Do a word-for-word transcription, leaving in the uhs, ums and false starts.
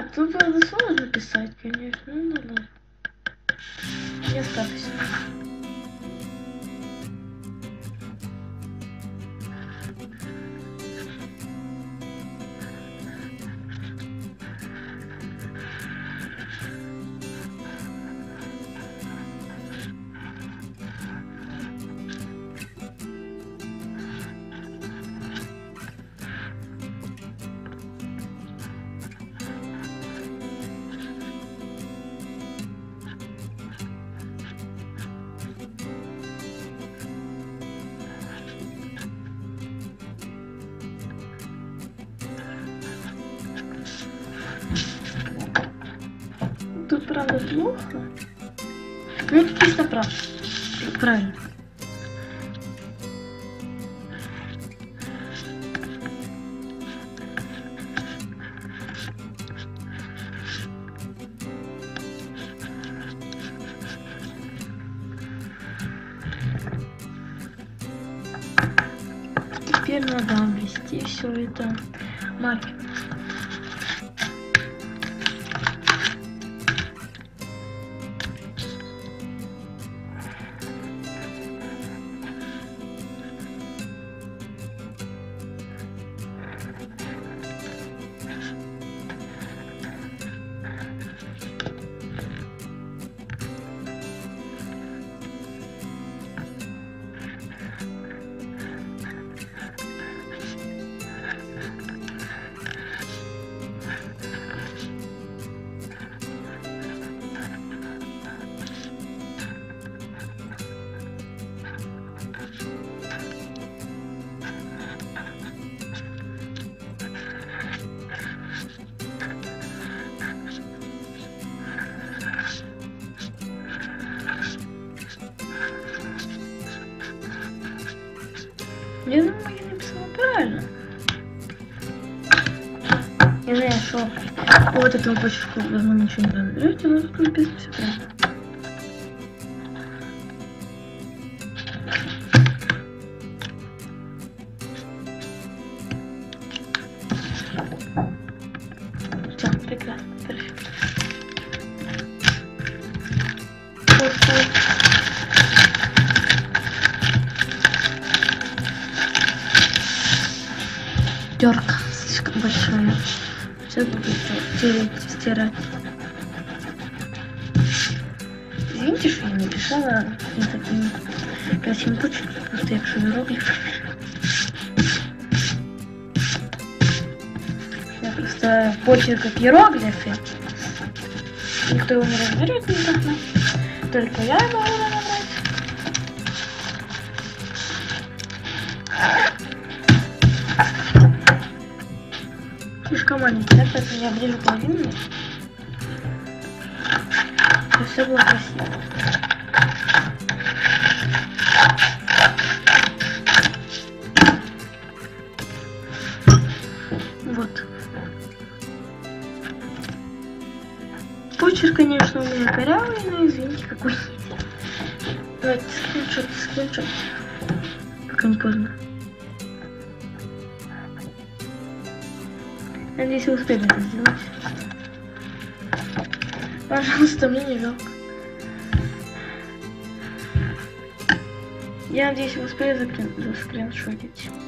тут было сложно писать, конечно, ну да ладно. Не осталось. Тут правда плохо. Ну это чисто правда. Правильно. Теперь надо ввести все это маркер. Я думаю, я написала правильно. Я знаю, что по вот этому почерку возможно ничего не надо. Видите, но тут написано все правильно. Все, прекрасно, перфект. Вот, вот. Терка слишком большая. Сейчас буду тереть, стирать. Извините, что я не писала не такими красивыми почерками, просто я пишу иероглифы. Я просто почерк как иероглифы. Никто его не разберет никогда. Только я его могу набрать. Слишком маленький, да, поэтому я обрежу половину. И все было красиво. Вот. Почерк, конечно, у меня корявый, но извините, какой есть. Давайте скриншот, скриншот. Пока не поздно. Надеюсь, вы успели это сделать. Пожалуйста, мне не жалко. Я надеюсь, вы успели заскриншотить.